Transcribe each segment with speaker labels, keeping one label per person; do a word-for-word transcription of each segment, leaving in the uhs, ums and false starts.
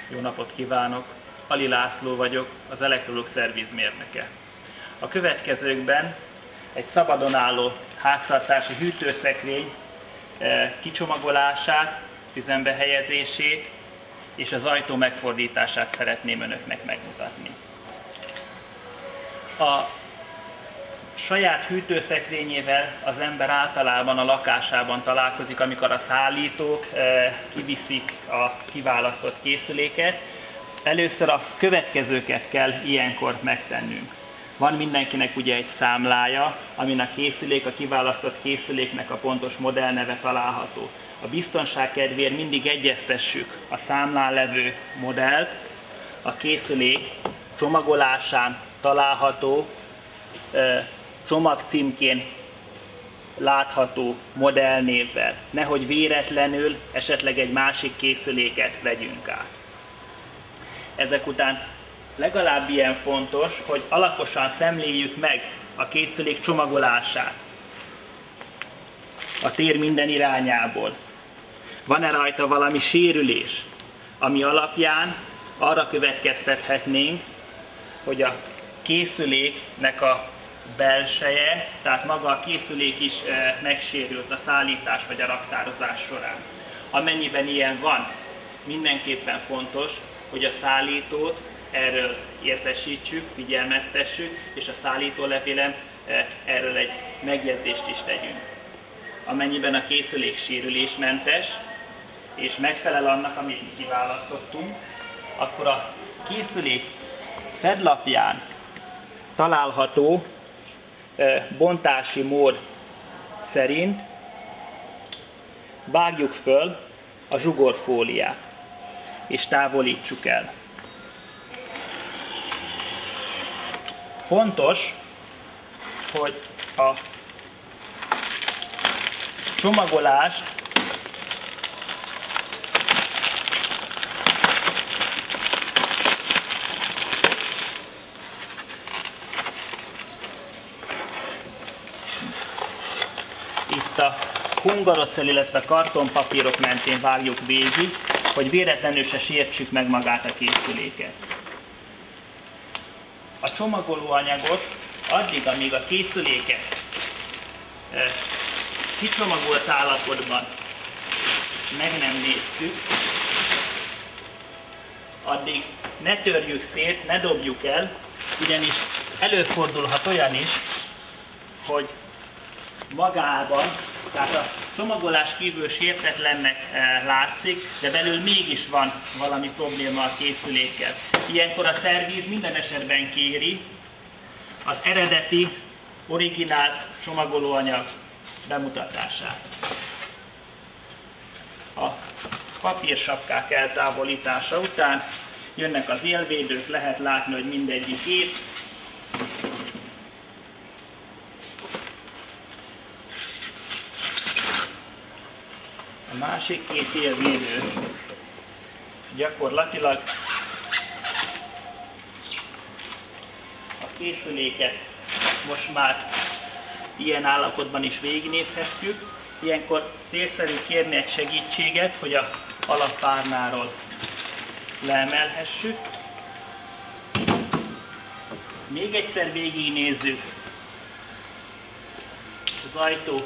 Speaker 1: Jó napot kívánok! Ali László vagyok, az Electrolux Service mérnöke. A következőkben egy szabadon álló háztartási hűtőszekrény kicsomagolását, üzembe helyezését és az ajtó megfordítását szeretném önöknek megmutatni. A saját hűtőszekrényével az ember általában a lakásában találkozik, amikor a szállítók kiviszik a kiválasztott készüléket. Először a következőket kell ilyenkor megtennünk. Van mindenkinek ugye egy számlája, amin a készülék, a kiválasztott készüléknek a pontos modellneve található. A biztonság kedvéért mindig egyeztessük a számlán levő modellt a készülék csomagolásán található, csomagcímkén látható modellnévvel. Nehogy véletlenül esetleg egy másik készüléket vegyünk át. Ezek után legalább ilyen fontos, hogy alaposan szemléljük meg a készülék csomagolását a tér minden irányából. Van-e rajta valami sérülés, ami alapján arra következtethetnénk, hogy a készüléknek a belseje, tehát maga a készülék is megsérült a szállítás vagy a raktározás során. Amennyiben ilyen van, mindenképpen fontos, hogy a szállítót erről értesítsük, figyelmeztessük, és a szállítólevélen erről egy megjegyzést is tegyünk. Amennyiben a készülék sérülésmentes és megfelel annak, amit kiválasztottunk, akkor a készülék fedlapján található bontási mód szerint vágjuk föl a zsugorfóliát és távolítsuk el. Fontos, hogy a csomagolást itt a hungarocell, illetve kartonpapírok mentén vágjuk végig, hogy véletlenül se sértsük meg magát a készüléket. A csomagolóanyagot addig, amíg a készüléket e, kicsomagolt állapotban meg nem néztük, addig ne törjük szét, ne dobjuk el, ugyanis előfordulhat olyan is, hogy magában, tehát a csomagolás kívül sértetlennek látszik, de belül mégis van valami probléma a készülékkel. Ilyenkor a szerviz minden esetben kéri az eredeti, originál csomagolóanyag bemutatását. A papírsapkák eltávolítása után jönnek az élvédők, lehet látni, hogy mindegyik épp. A másik két élvédő gyakorlatilag a készüléket most már ilyen állapotban is végignézhetjük. Ilyenkor célszerű kérni egy segítséget, hogy a alappárnáról leemelhessük. Még egyszer végignézzük az ajtó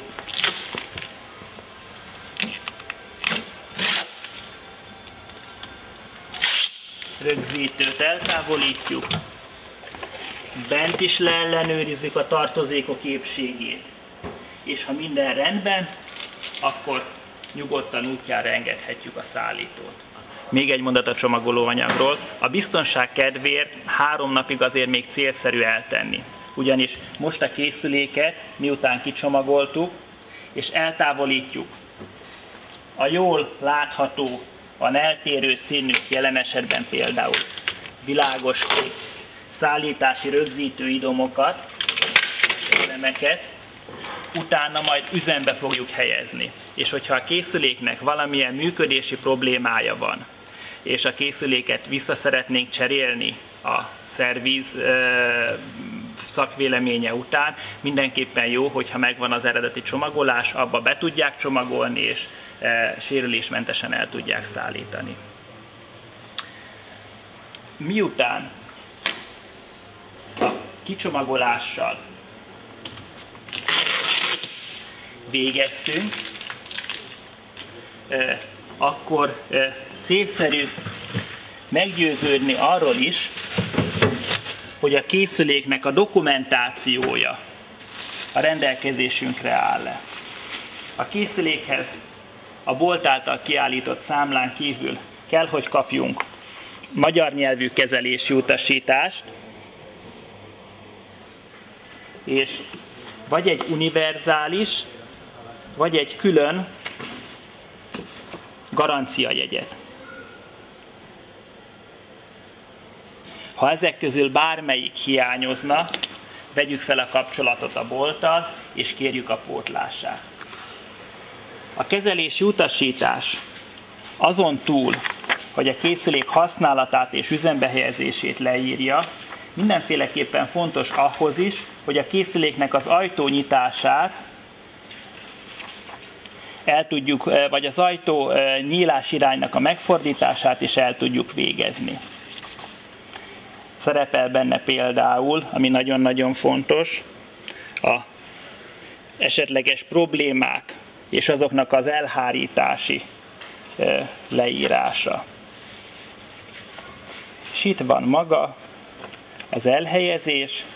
Speaker 1: rögzítőt eltávolítjuk, bent is leellenőrizzük a tartozékok épségét, és ha minden rendben, akkor nyugodtan útjára engedhetjük a szállítót. Még egy mondat a csomagolóanyagról. A biztonság kedvéért három napig azért még célszerű eltenni. Ugyanis most a készüléket, miután kicsomagoltuk, és eltávolítjuk a jól látható, a eltérő színű, jelen esetben például világos kék szállítási rögzítő idomokat, elemeket, utána majd üzembe fogjuk helyezni. És hogyha a készüléknek valamilyen működési problémája van, és a készüléket vissza szeretnénk cserélni a szerviz szakvéleménye után, mindenképpen jó, hogyha megvan az eredeti csomagolás, abba be tudják csomagolni, és sérülésmentesen el tudják szállítani. Miután a kicsomagolással végeztünk, akkor célszerű meggyőződni arról is, hogy a készüléknek a dokumentációja a rendelkezésünkre áll-e. A készülékhez a bolt által kiállított számlán kívül kell, hogy kapjunk magyar nyelvű kezelési utasítást, és vagy egy univerzális, vagy egy külön garanciajegyet. Ha ezek közül bármelyik hiányozna, vegyük fel a kapcsolatot a bolttal, és kérjük a pótlását. A kezelési utasítás azon túl, hogy a készülék használatát és üzembe helyezését leírja, mindenféleképpen fontos ahhoz is, hogy a készüléknek az ajtónyitását el tudjuk, vagy az ajtó nyílás iránynak a megfordítását is el tudjuk végezni. Szerepel benne például, ami nagyon-nagyon fontos, a esetleges problémák és azoknak az elhárítási leírása. És itt van maga az elhelyezés,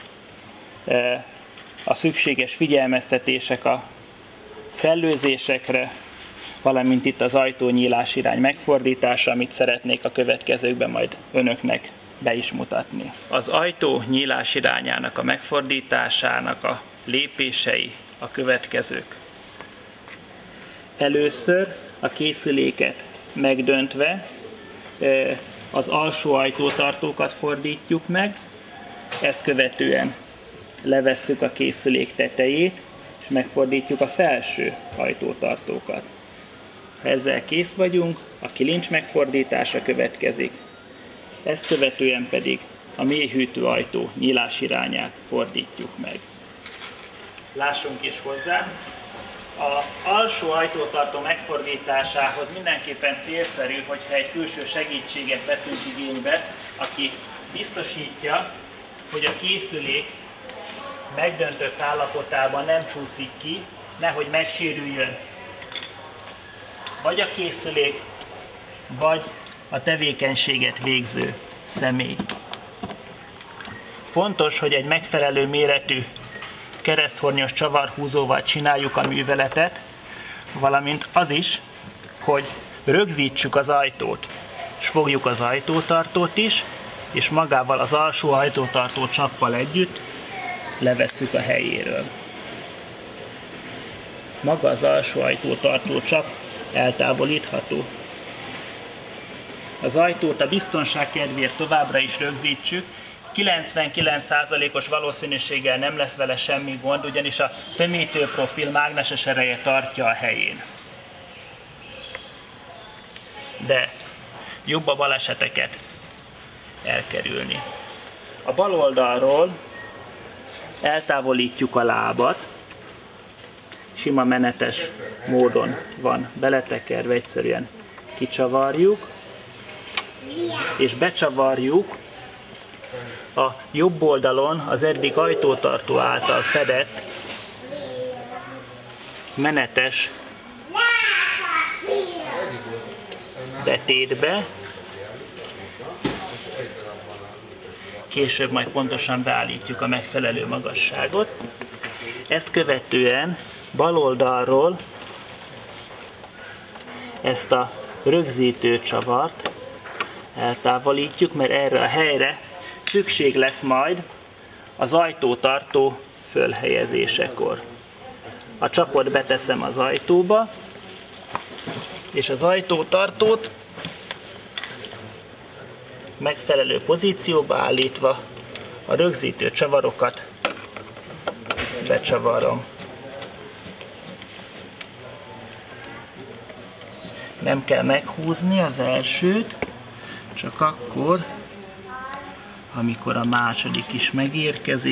Speaker 1: a szükséges figyelmeztetések a szellőzésekre, valamint itt az ajtónyílás irány megfordítása, amit szeretnék a következőkben majd önöknek be is mutatni. Az ajtó nyílás irányának a megfordításának a lépései a következők. Először a készüléket megdöntve az alsó ajtótartókat fordítjuk meg, ezt követően levesszük a készülék tetejét, és megfordítjuk a felső ajtótartókat. Ha ezzel kész vagyunk, a kilincs megfordítása következik, ezt követően pedig a mélyhűtő ajtó nyílás irányát fordítjuk meg. Lássunk is hozzá. Az alsó ajtótartó megfordításához mindenképpen célszerű, hogyha egy külső segítséget veszünk igénybe, aki biztosítja, hogy a készülék megdöntött állapotában nem csúszik ki, nehogy megsérüljön vagy a készülék, vagy a tevékenységet végző személy. Fontos, hogy egy megfelelő méretű kereszthornyos csavarhúzóval csináljuk a műveletet, valamint az is, hogy rögzítsük az ajtót, és fogjuk az ajtótartót is, és magával az alsó ajtótartó csappal együtt levesszük a helyéről. Maga az alsó ajtótartó csap eltávolítható. Az ajtót a biztonság kedvéért továbbra is rögzítsük, kilencvenkilenc százalékos valószínűséggel nem lesz vele semmi gond, ugyanis a tömítőprofil mágneses ereje tartja a helyén. De jobb a baleseteket elkerülni. A bal oldalról eltávolítjuk a lábat, sima menetes módon van beletekerve, egyszerűen kicsavarjuk, és becsavarjuk a jobb oldalon az eddig ajtótartó által fedett menetes betétbe. Később majd pontosan beállítjuk a megfelelő magasságot. Ezt követően bal oldalról ezt a rögzítő csavart eltávolítjuk, mert erre a helyre szükség lesz majd az ajtótartó fölhelyezésekor. A csapot beteszem az ajtóba, és az ajtótartót megfelelő pozícióba állítva a rögzítő csavarokat becsavarom. Nem kell meghúzni az elsőt, csak akkor, amikor a második is megérkezik.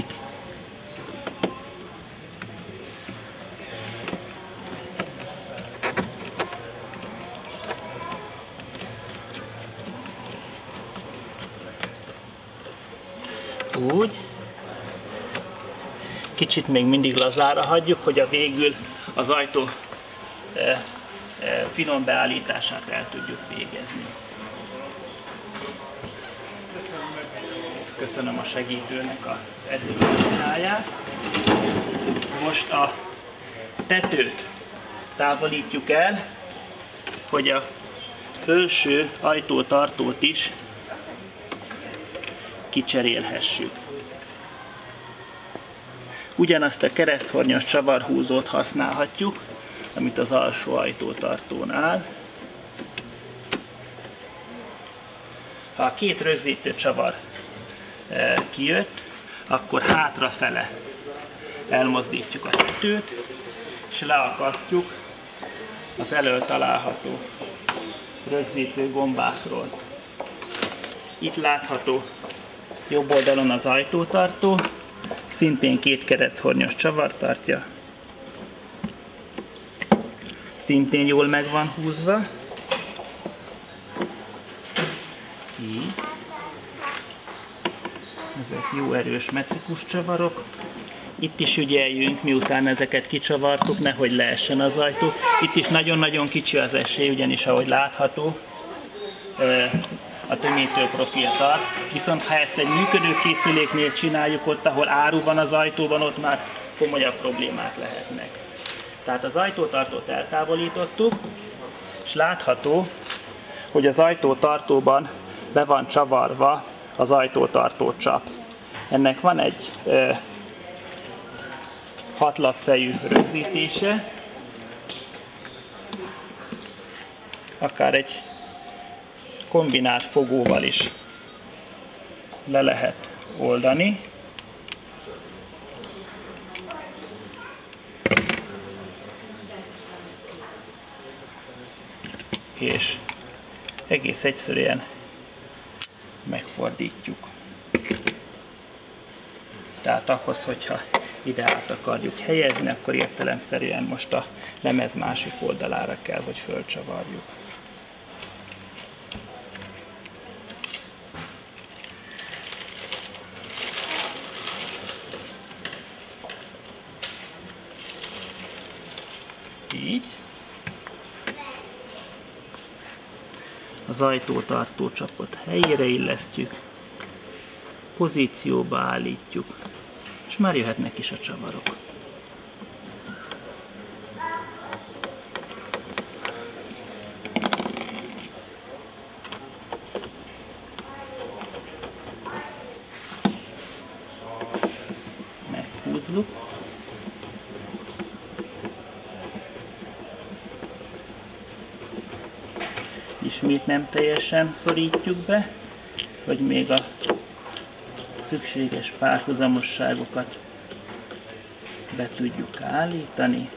Speaker 1: Úgy. Kicsit még mindig lazára hagyjuk, hogy a végül az ajtó e, e, finom beállítását el tudjuk végezni. Köszönöm a segítőnek az erőmunkáját. Most a tetőt távolítjuk el, hogy a felső ajtótartót is kicserélhessük. Ugyanazt a kereszthornyos csavarhúzót használhatjuk, amit az alsó ajtótartónál. Ha a két rögzítő csavar e, kijött, akkor hátrafele elmozdítjuk a tetőt, és leakasztjuk az elől található rögzítő gombákról. Itt látható jobb oldalon az ajtótartó, szintén két kereszthornyos csavar tartja. Szintén jól meg van húzva. Így. Ezek jó erős metrikus csavarok. Itt is ügyeljünk, miután ezeket kicsavartuk, nehogy leessen az ajtó. Itt is nagyon-nagyon kicsi az esély, ugyanis ahogy látható, a tömítő profil tart. Viszont ha ezt egy működő készüléknél csináljuk, ott, ahol áru van az ajtóban, ott már komolyabb problémák lehetnek. Tehát az ajtótartót eltávolítottuk, és látható, hogy az ajtótartóban be van csavarva az ajtótartó csap. Ennek van egy ö, hatlapfejű rögzítése, akár egy kombinált fogóval is le lehet oldani. És egész egyszerűen megfordítjuk. Tehát ahhoz, hogyha ide át akarjuk helyezni, akkor értelemszerűen most a lemez másik oldalára kell, hogy fölcsavarjuk. Így. Az ajtótartó csapot helyére illesztjük, pozícióba állítjuk, és már jöhetnek is a csavarok. Meghúzzuk. Ismét nem teljesen szorítjuk be, hogy még a szükséges párhuzamosságokat be tudjuk állítani.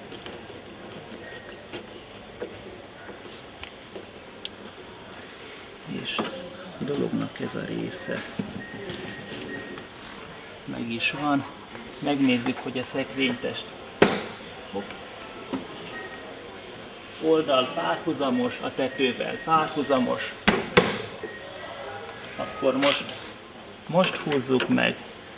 Speaker 1: És a dolognak ez a része meg is van. Megnézzük, hogy a szekrénytest oldal párhuzamos, a tetővel párhuzamos. Akkor most, most húzzuk meg.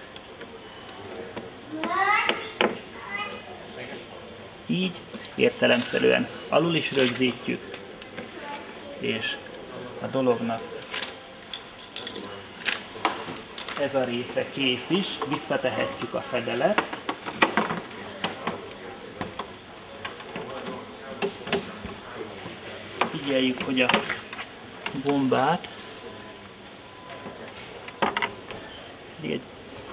Speaker 1: Így értelemszerűen alul is rögzítjük, és a dolognak ez a része kész is, visszatehetjük a fedelet. Figyeljük, hogy a gombát egy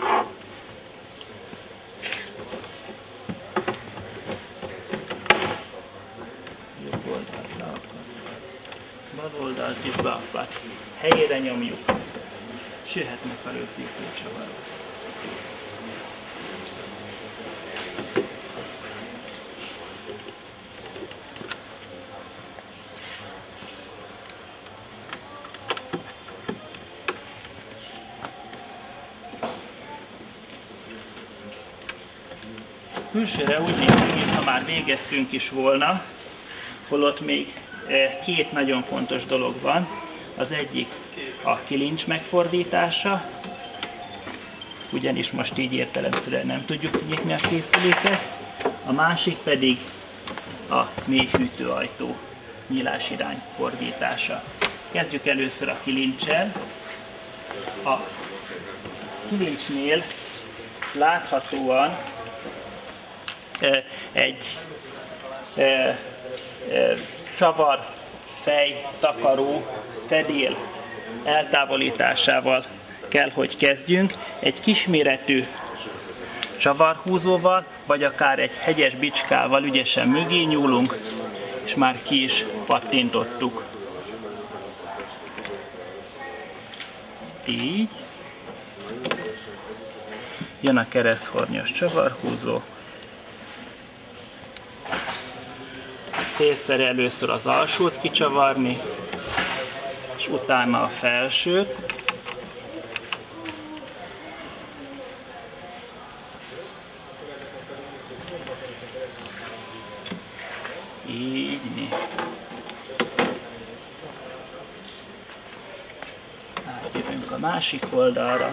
Speaker 1: jobb oldalt le akar, bal oldalt is be akar. Helyére nyomjuk, és jöhetnek a rögzítő csavarok. Külsőre úgy néz ki, mintha már végeztünk is volna, holott még két nagyon fontos dolog van. Az egyik a kilincs megfordítása, ugyanis most így értelemszerűen nem tudjuk nyitni a készüléket. A másik pedig a mélyhűtőajtó nyílásirány fordítása. Kezdjük először a kilincsel. A kilincsnél láthatóan egy csavar, fej, takaró, fedél eltávolításával kell, hogy kezdjünk. Egy kisméretű csavarhúzóval, vagy akár egy hegyes bicskával ügyesen mögé nyúlunk, és már ki is pattintottuk. Így. Jön a kereszthornyos csavarhúzó. Célszerű először az alsót kicsavarni, és utána a felsőt. Így. Átjövünk a másik oldalra.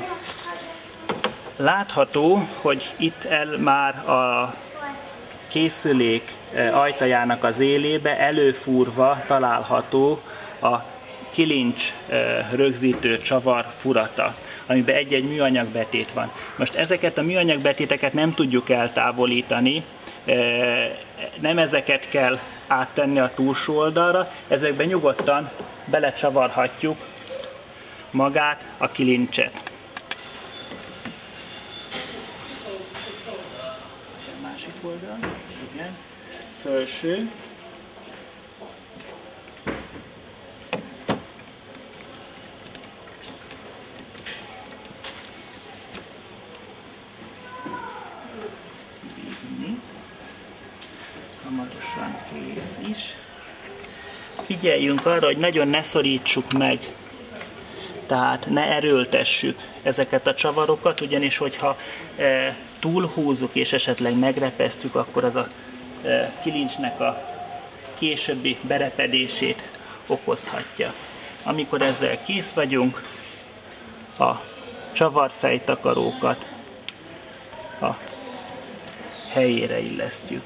Speaker 1: Látható, hogy itt el már a készülék ajtajának az élébe előfúrva található a kilincs rögzítő csavar furata, amiben egy-egy műanyagbetét van. Most ezeket a műanyagbetéteket nem tudjuk eltávolítani, nem ezeket kell áttenni a túlsó oldalra, ezekben nyugodtan belecsavarhatjuk magát a kilincset. A másik oldal, igen, felső. Hamarosan kész is. Figyeljünk arra, hogy nagyon ne szorítsuk meg, tehát ne erőltessük ezeket a csavarokat, ugyanis hogyha e, túlhúzzuk és esetleg megrepesztjük, akkor az a e, kilincsnek a későbbi berepedését okozhatja. Amikor ezzel kész vagyunk, a csavarfejtakarókat a helyére illesztjük.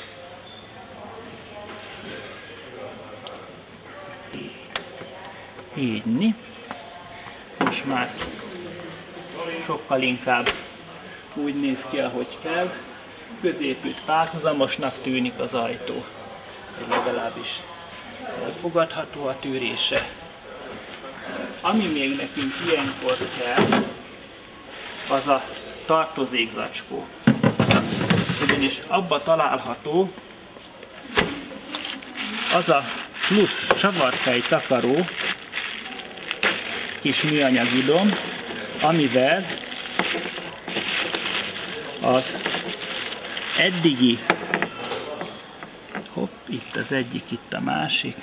Speaker 1: Így. Most már sokkal inkább úgy néz ki, ahogy kell. Középütt párhuzamosnak tűnik az ajtó. Legalábbis elfogadható a tűrése. Ami még nekünk ilyenkor kell, az a tartozékzacskó. Ugyanis abba található az a plusz csavarfej takaró, kis műanyag idom, amivel az eddigi, hopp, itt az egyik, itt a másik,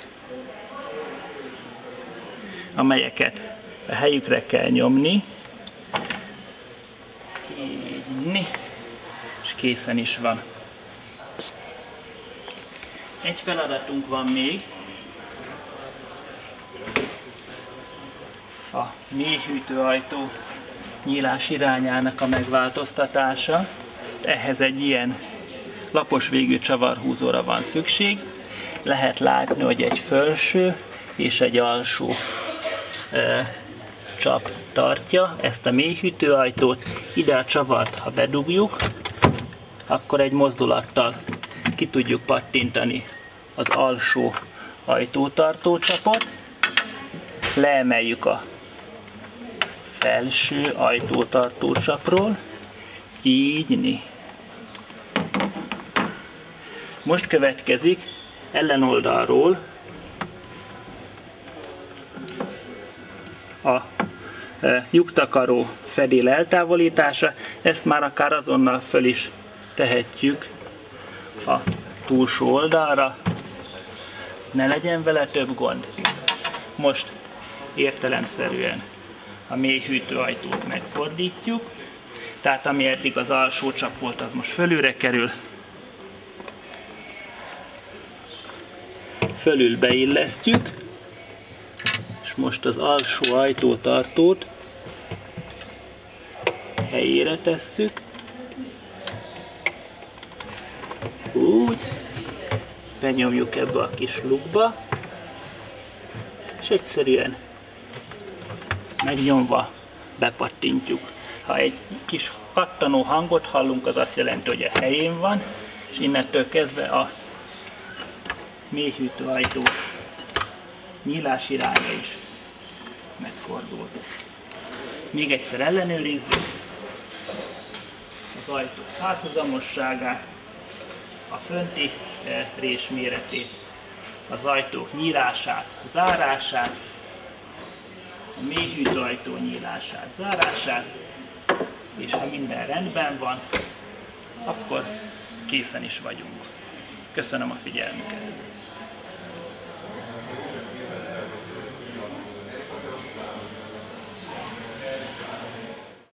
Speaker 1: amelyeket a helyükre kell nyomni, így, és készen is van. Egy feladatunk van még, a mélyhűtőajtó nyílás irányának a megváltoztatása. Ehhez egy ilyen lapos végű csavarhúzóra van szükség. Lehet látni, hogy egy felső és egy alsó e, csap tartja ezt a mélyhűtőajtót. Ide a csavart, ha bedugjuk, akkor egy mozdulattal ki tudjuk pattintani az alsó ajtótartó csapot, leemeljük a felső ajtótartó csapról, így. Most következik ellenoldalról a lyuktakaró fedél eltávolítása, ezt már akár azonnal föl is tehetjük a túlsó oldalra, ne legyen vele több gond. Most értelemszerűen a mélyhűtőajtót megfordítjuk, tehát ami eddig az alsó csap volt, az most fölülre kerül, fölül beillesztjük, és most az alsó ajtótartót helyére helyére tesszük. Úgy. Benyomjuk ebbe a kis lukba. És egyszerűen megnyomva bepattintjuk. Ha egy kis kattanó hangot hallunk, az azt jelenti, hogy a helyén van, és innentől kezdve a mélyhűtőajtó nyílás iránya is megfordul. Még egyszer ellenőrizzük az ajtó párhuzamosságát, a fönti rés méretét, az ajtók nyílását, zárását, a mélyhűtőajtó nyílását, zárását, és ha minden rendben van, akkor készen is vagyunk. Köszönöm a figyelmüket!